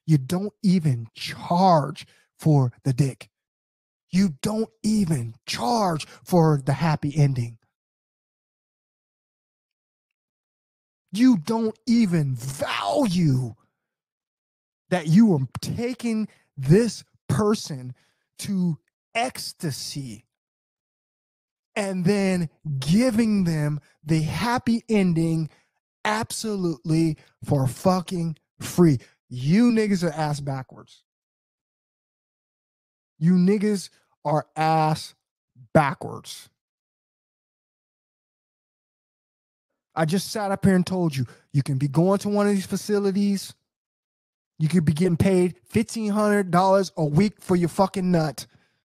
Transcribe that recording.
You don't even charge for the dick. You don't even charge for the happy ending. You don't even value that you are taking this person to ecstasy and then giving them the happy ending absolutely for fucking free. You niggas are ass backwards. You niggas are ass backwards. I just sat up here and told you, you can be going to one of these facilities. You could be getting paid $1,500 a week for your fucking nut.